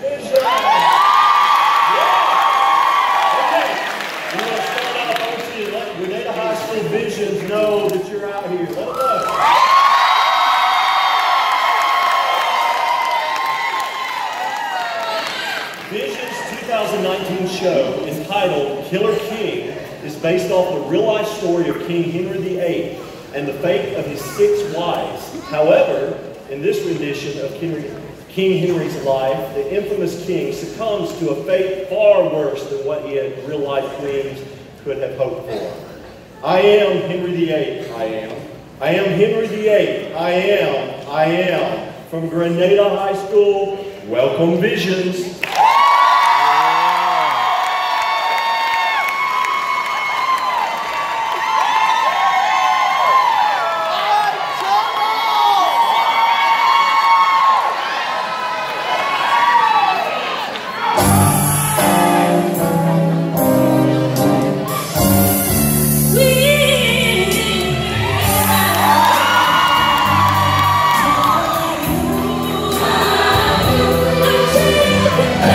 Visions. Okay. We want to start out, I want you to let Grenada High School Visions know that you're out here. Let them know. Visions 2019 show, entitled Killer King, is based off the real-life story of King Henry VIII and the fate of his 6 wives. However, in this rendition of King Henry's life, the infamous king succumbs to a fate far worse than what he had real-life dreams could have hoped for. I am Henry VIII. I am. I am Henry VIII. I am. I am. From Grenada High School, welcome Visions. Yeah.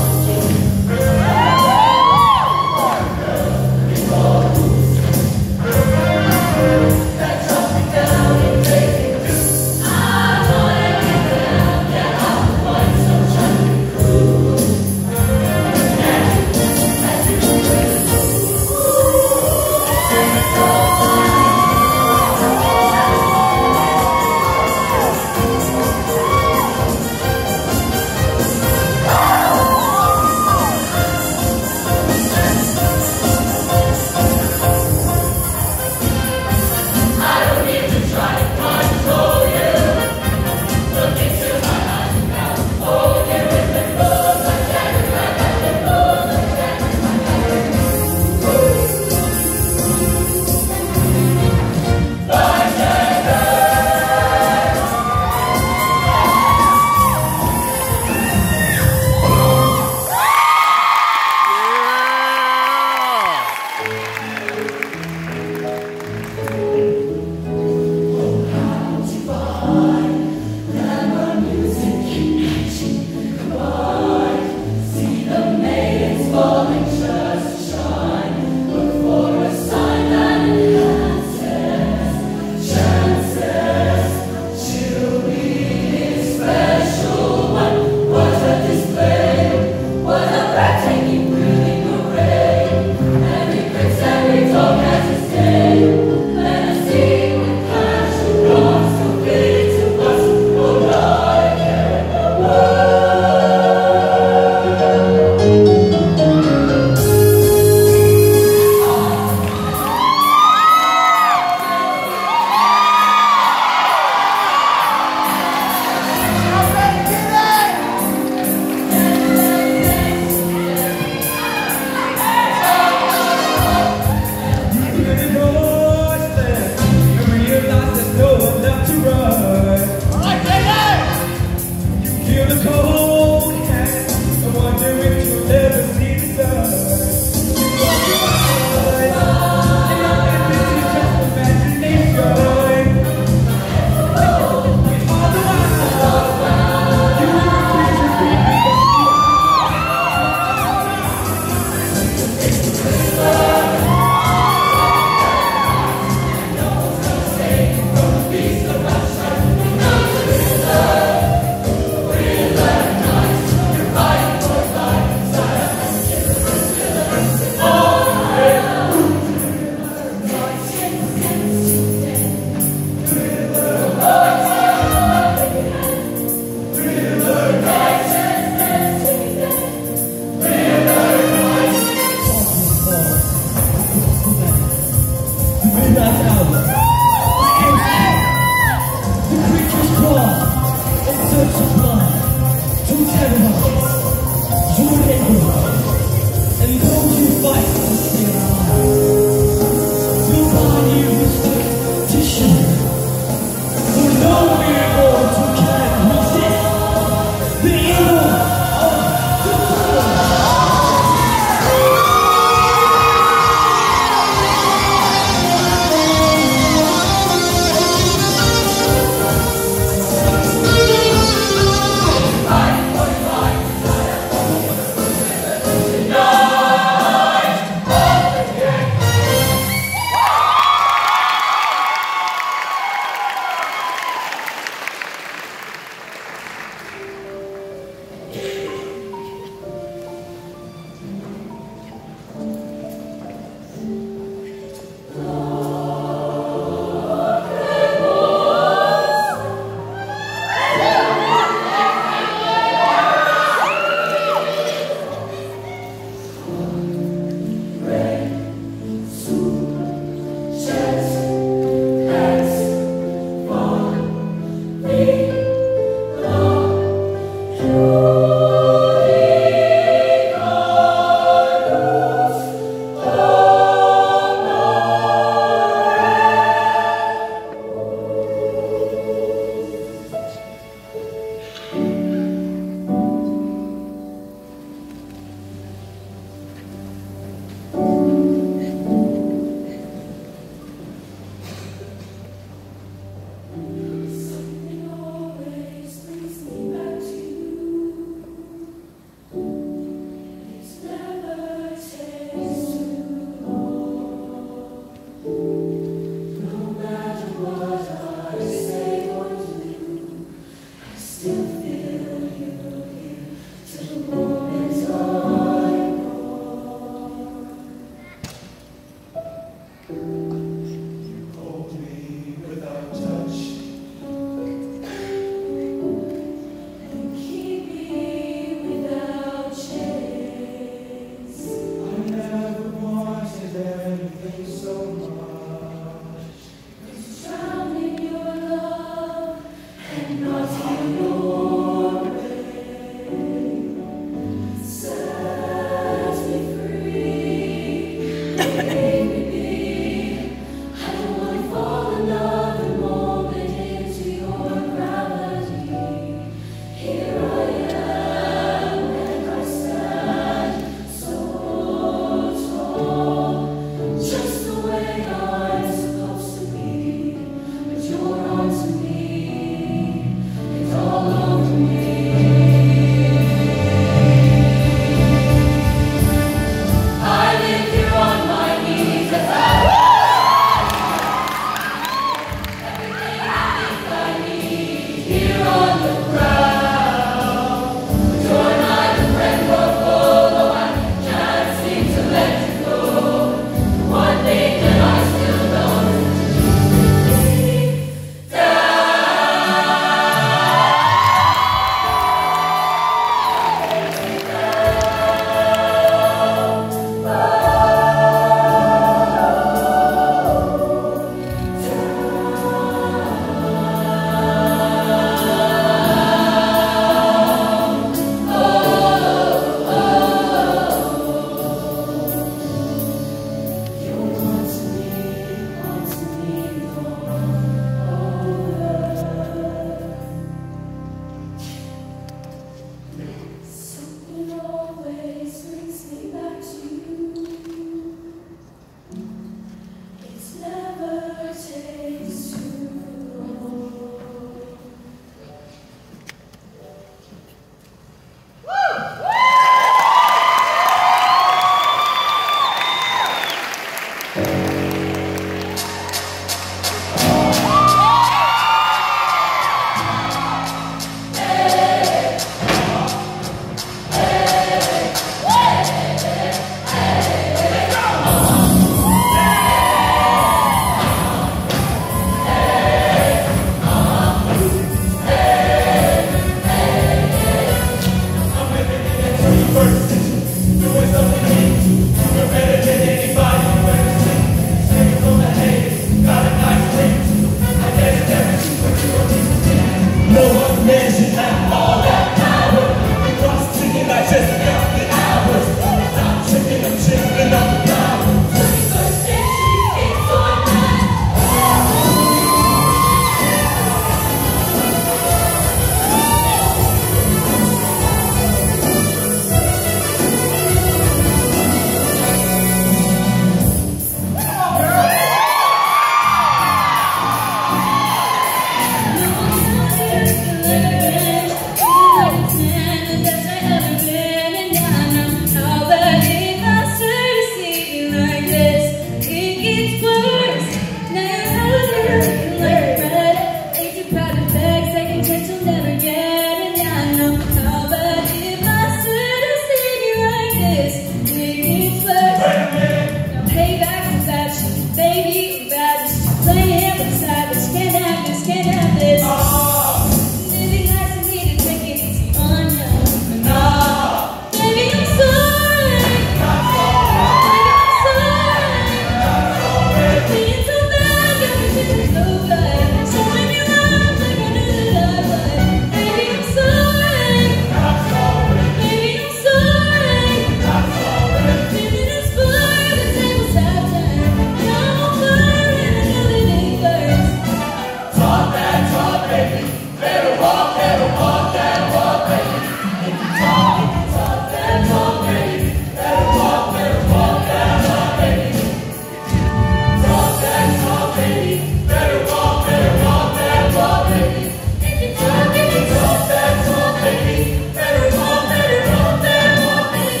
decide this can't have this, can't have this. Living nice and me to take it easy on ya. Baby, I'm sorry. Baby, I'm sorry. Being so bad, got me feeling so good. So many lies like I knew that I would. Baby, I'm sorry. Baby, I'm sorry. Feeling inspired, the tables have turned. Now I'm on fire and I know that it burns. Talk that talk, baby. Better walk that walk, baby. If you talk that talk, baby. Better walk that walk, baby. Talk that talk, baby. Better walk that walk, baby. If you talk that talk, baby. Better walk that walk, baby.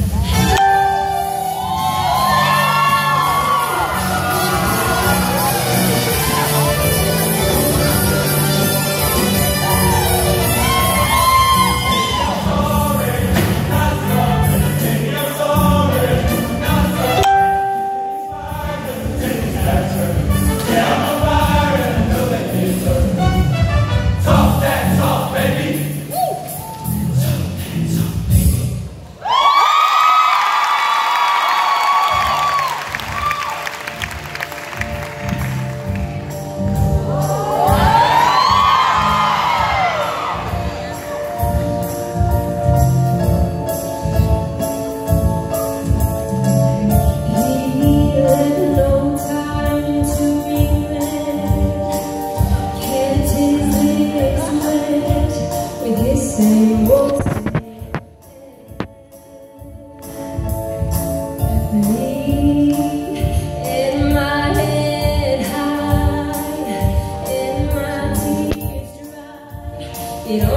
Talk that talk, baby. It